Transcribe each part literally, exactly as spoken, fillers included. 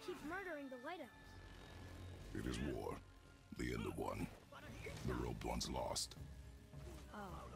keeps murdering the White Elves? It is war. The end of one. The robed one's lost. Oh.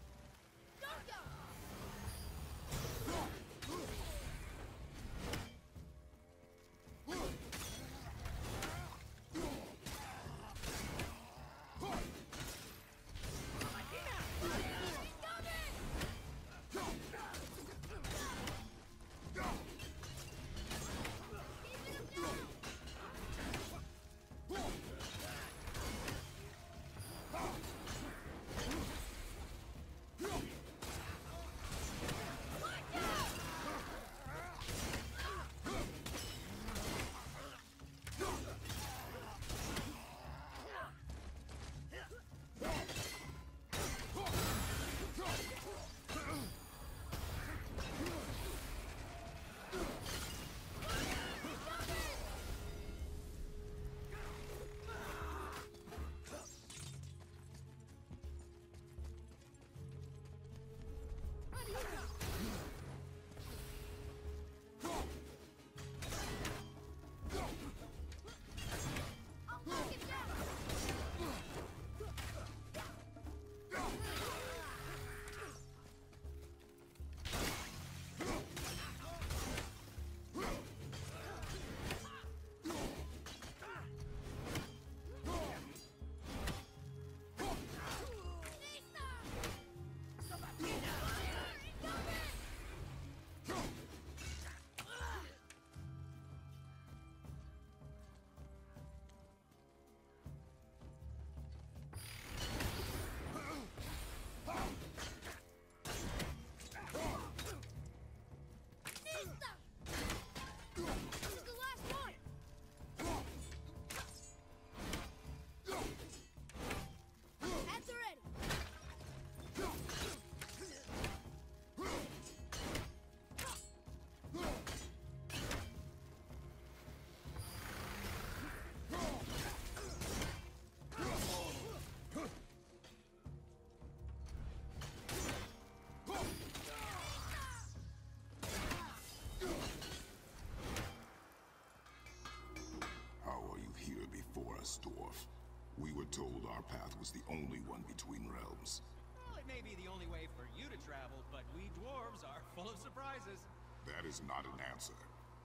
Dwarf. We were told our path was the only one between realms. Well, it may be the only way for you to travel, but we dwarves are full of surprises. That is not an answer.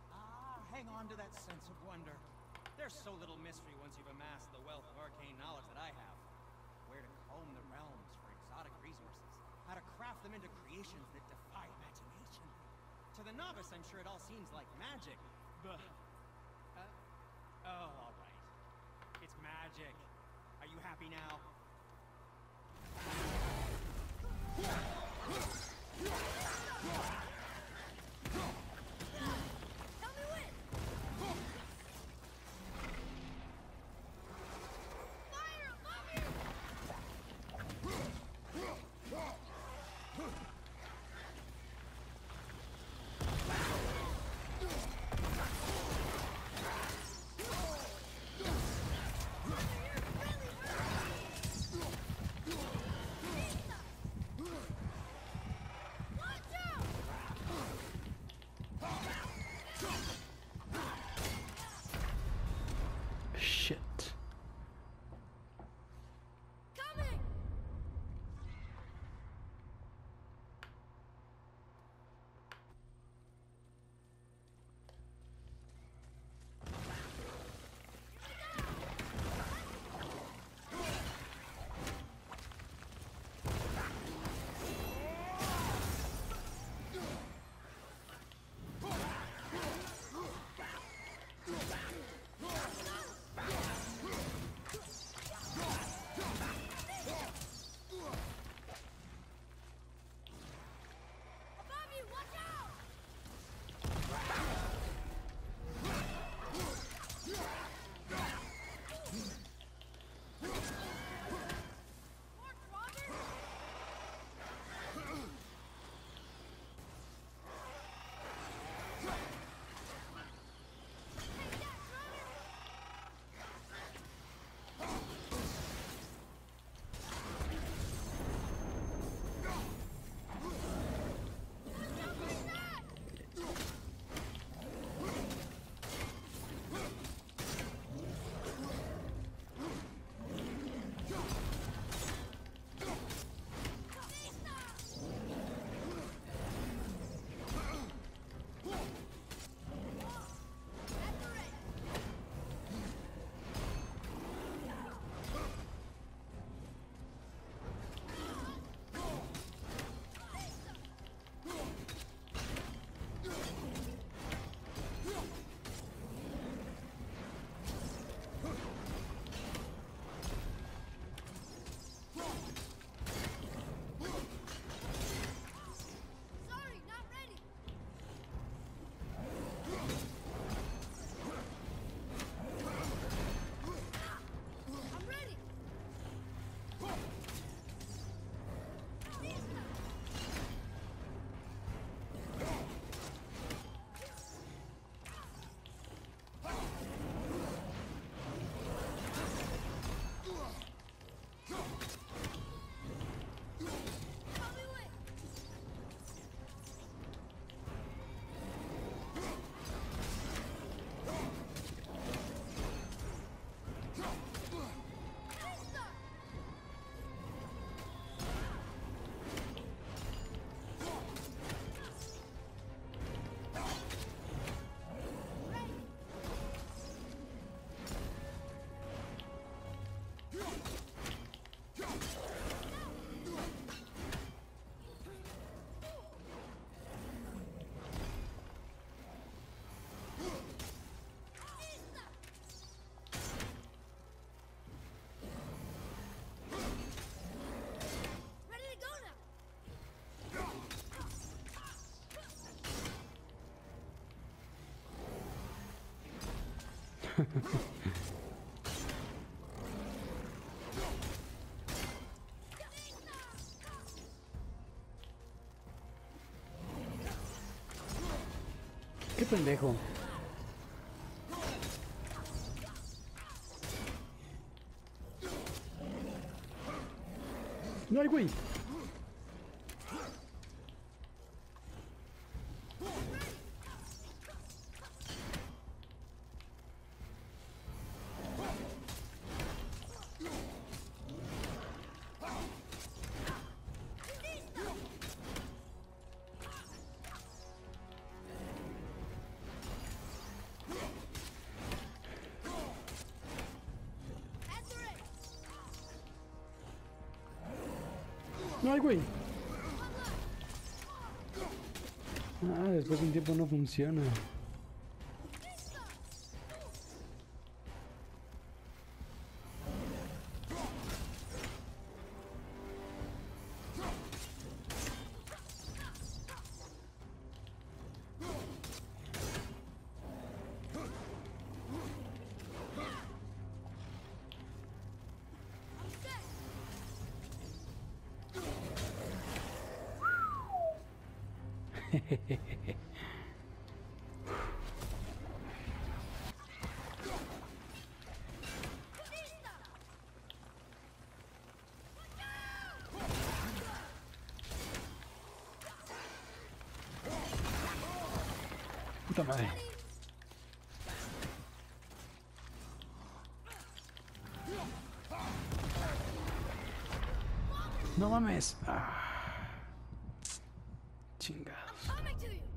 Ah, hang on to that sense of wonder. There's so little mystery once you've amassed the wealth of arcane knowledge that I have. Where to comb the realms for exotic resources. How to craft them into creations that defy imagination. To the novice, I'm sure it all seems like magic, but... Uh, oh, all right. It's magic. Are you happy now? Tell me when! Fire above you! You're really hurt! Qué pendejo. No hay güey. No hay güey. Ah, después de un tiempo no funciona. Puta madre. No mames. Ah. Chingados. Coming to you.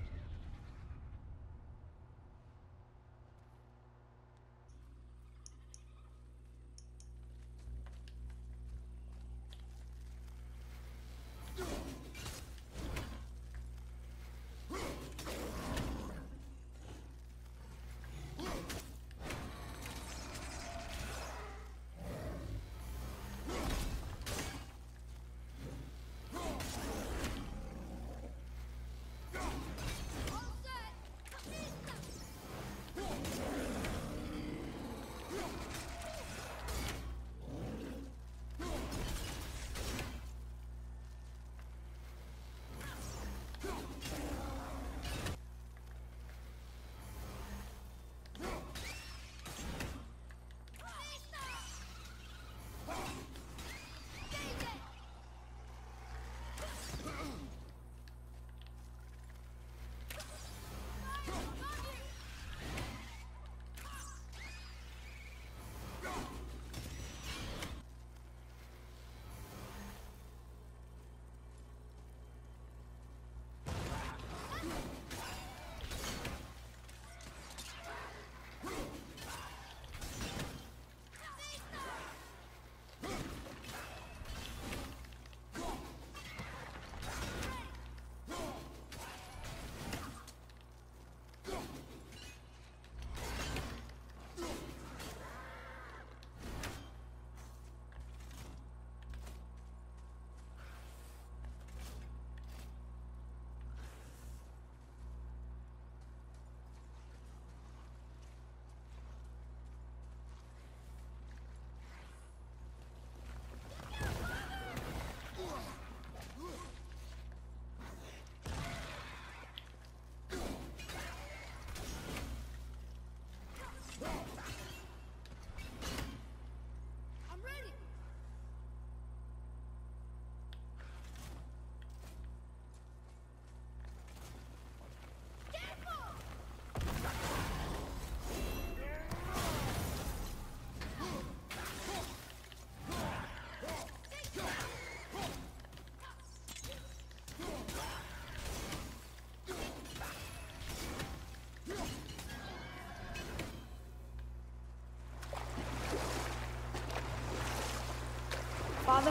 Father,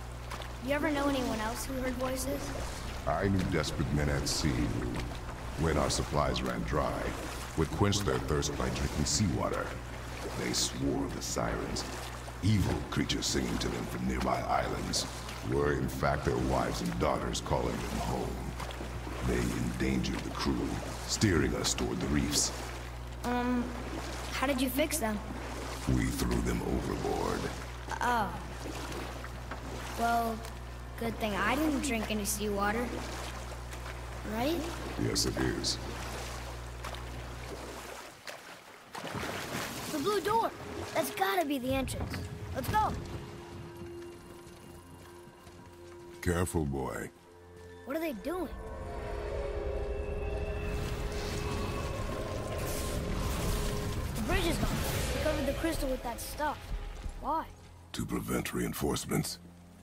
you ever know anyone else who heard voices? I knew desperate men at sea who, when our supplies ran dry, would quench their thirst by drinking seawater. They swore the sirens, evil creatures singing to them from nearby islands, were in fact their wives and daughters calling them home. They endangered the crew, steering us toward the reefs. Um, How did you fix them? We threw them overboard. Oh. Well, good thing I didn't drink any seawater. Right? Yes, it is. The blue door. That's gotta be the entrance. Let's go. Careful, boy. What are they doing? The bridge is gone. They covered the crystal with that stuff. Why? To prevent reinforcements.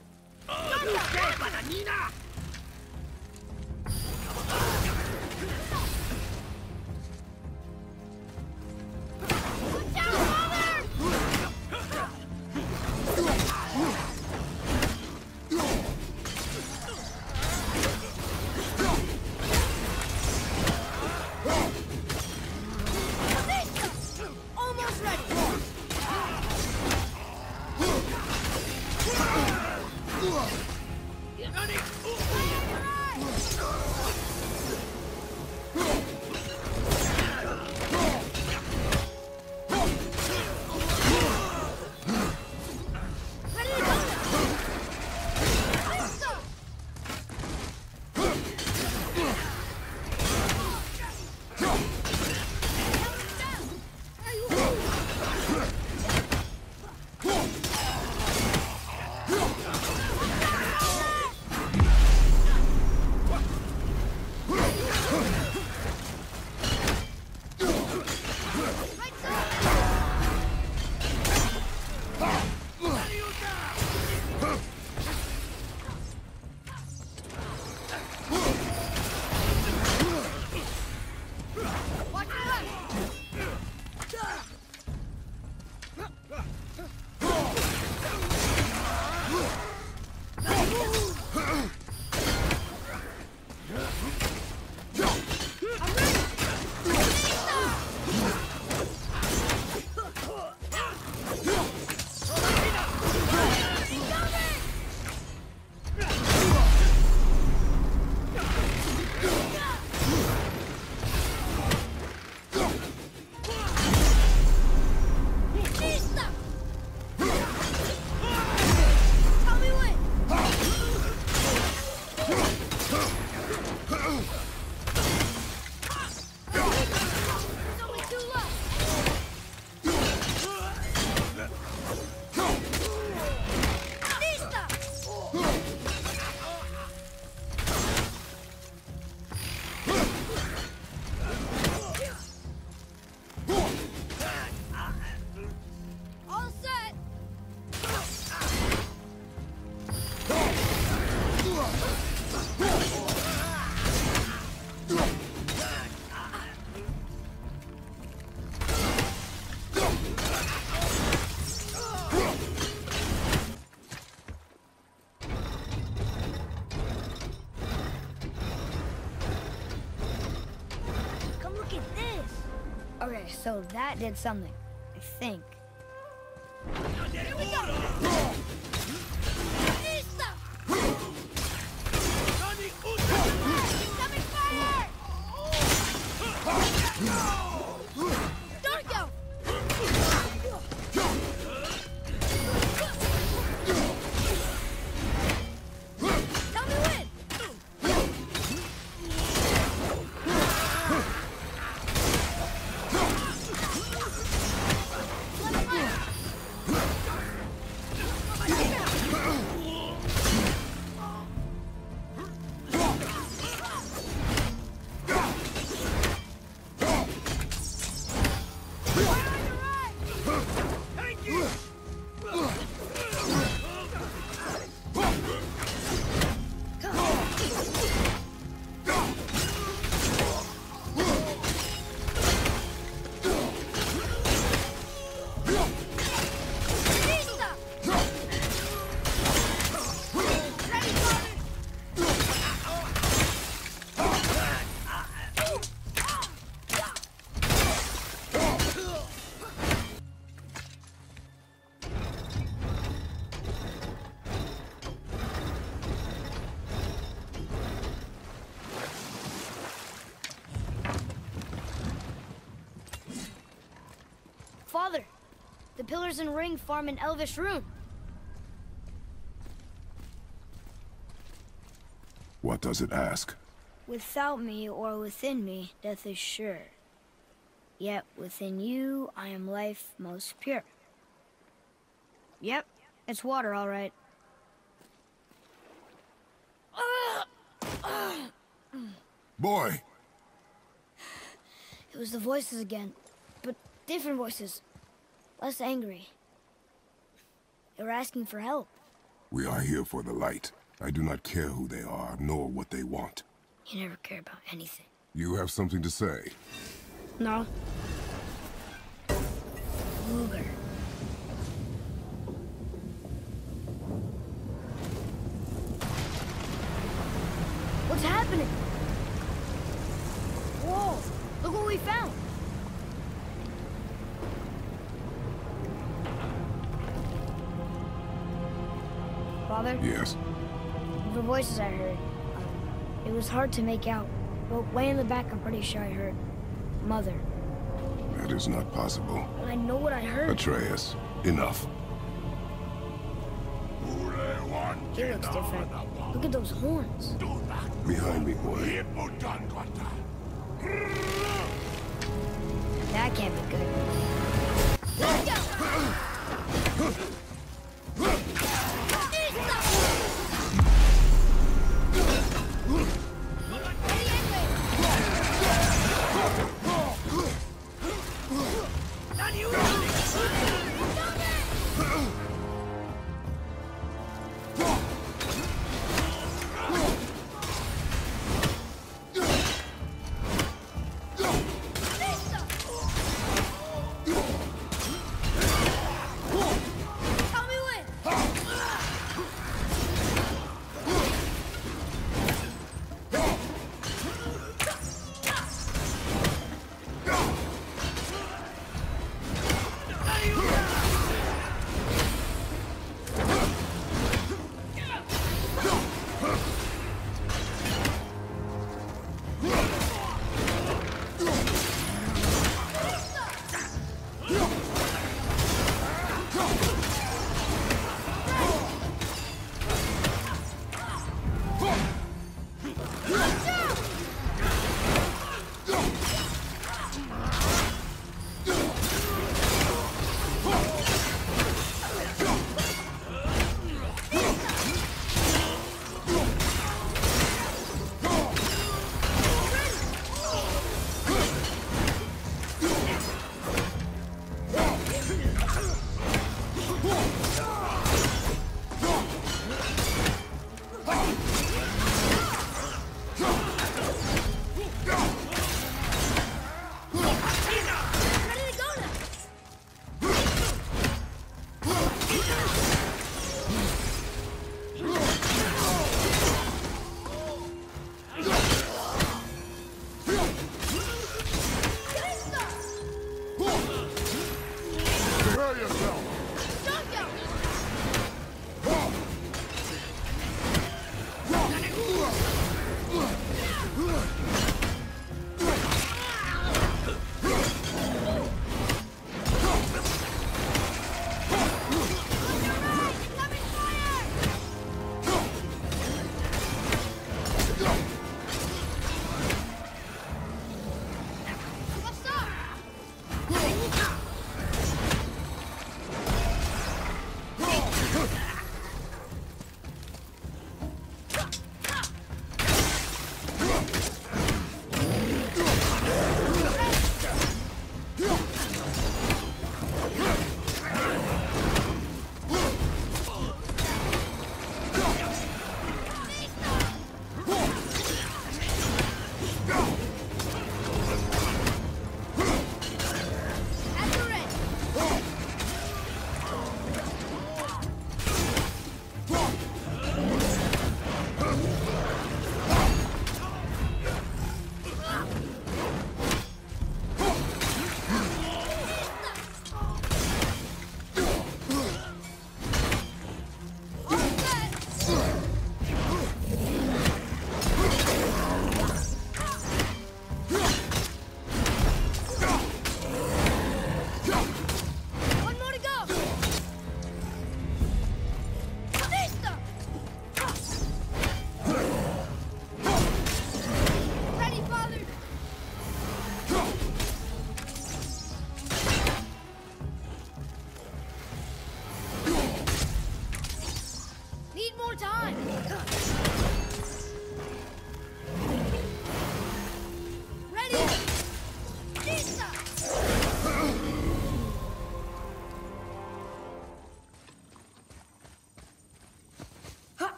Almost ready. Okay, so that did something, I think. Here we go! Incoming fire! Don't go! Tell me when! Let Father, the pillars and ring form an elvish rune. What does it ask? Without me or within me, death is sure. Yet within you, I am life most pure. Yep, it's water, all right. Boy! It was the voices again, but different voices. Less angry. They were asking for help. We are here for the light. I do not care who they are, nor what they want. You never care about anything. You have something to say? No. Luger. What's happening? Whoa! Look what we found! Father? Yes. The voices I heard. It was hard to make out, but way in the back I'm pretty sure I heard Mother. That is not possible. But I know what I heard. Atreus, enough. He looks different. Look at those horns. Behind me, boy. That can't be good. Let's go!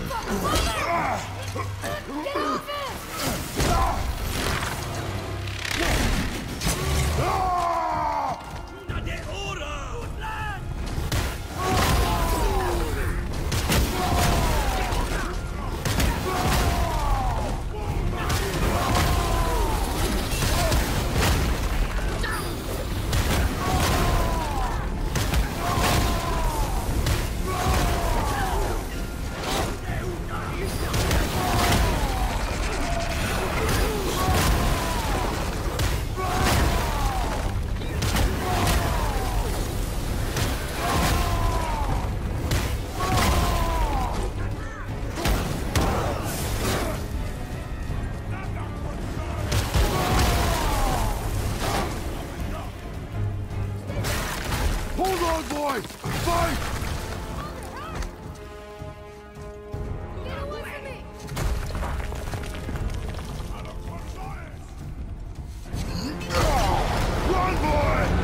Hold on, boy! Fight! Get away from me! Run, boy!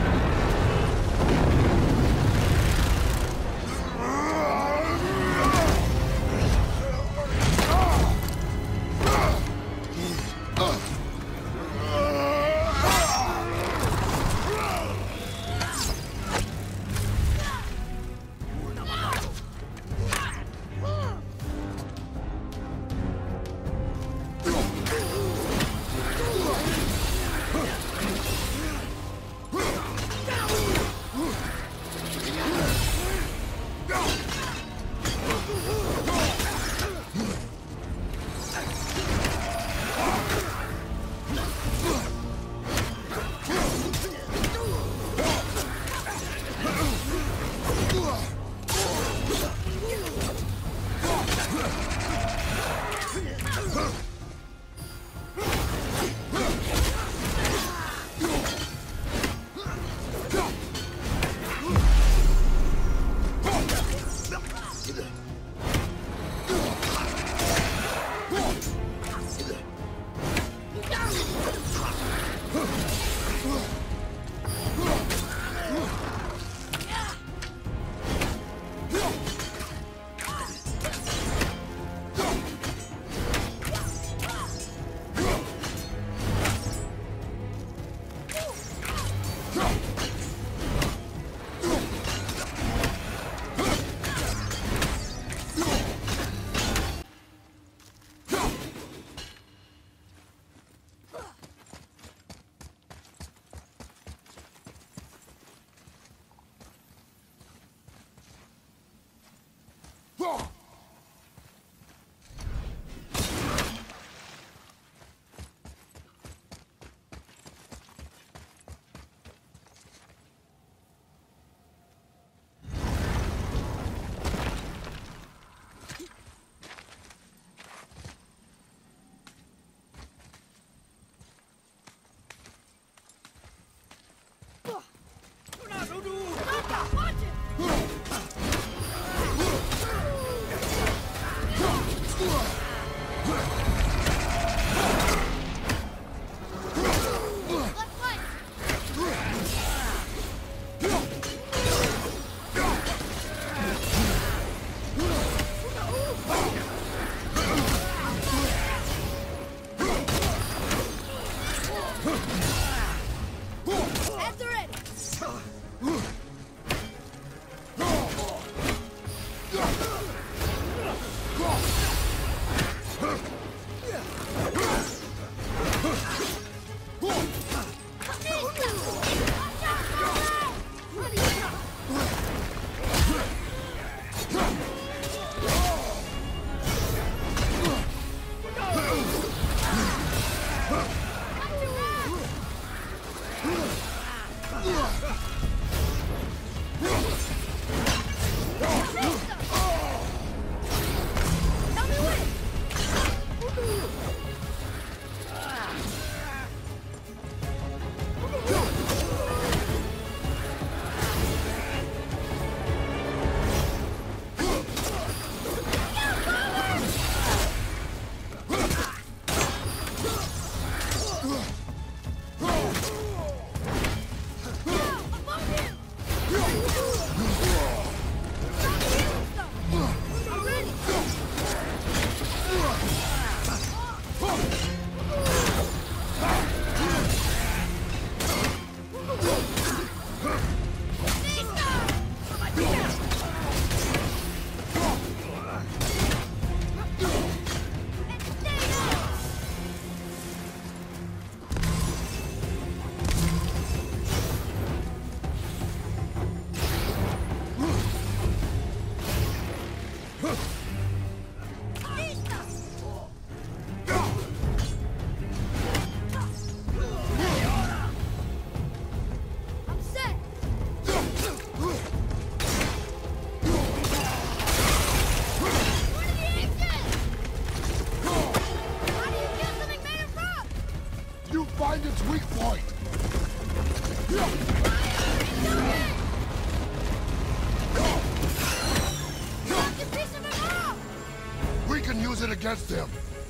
We can use it against him.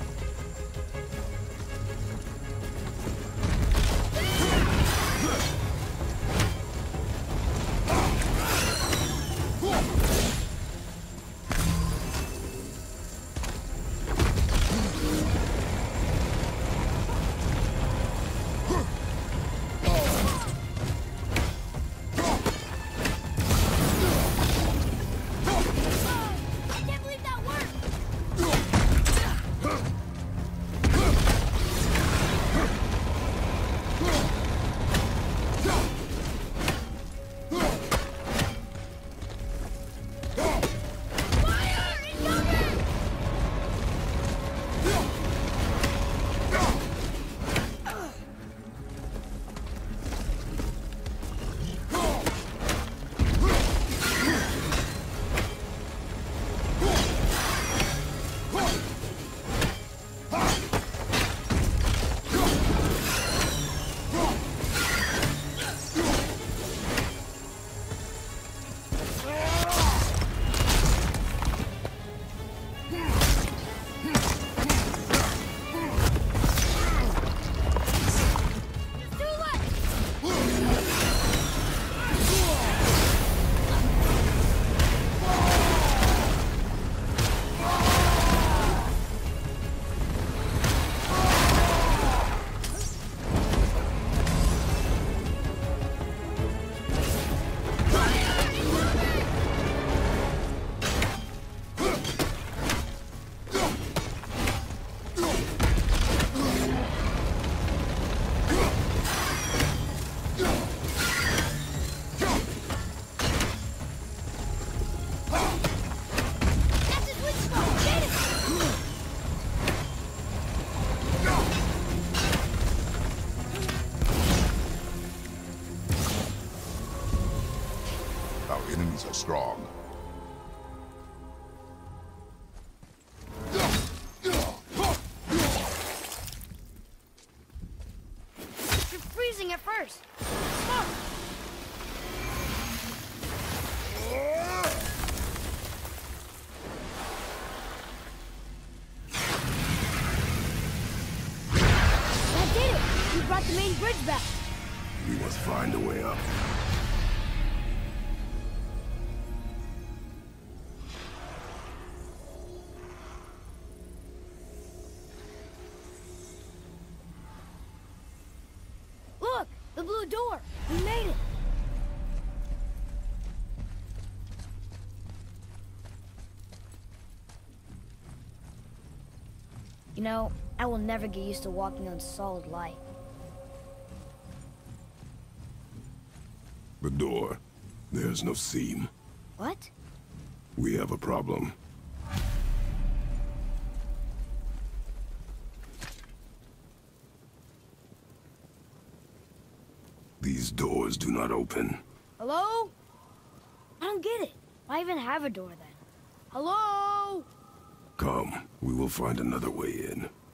Our enemies are strong. You're freezing at first. Stop. That did it! You brought the main bridge back. We must find a way up. Look! The blue door! We made it! You know, I will never get used to walking on solid light. The door. There's no seam. What? We have a problem. These doors do not open. Hello? I don't get it. Why even have a door then? Hello? Come, we will find another way in.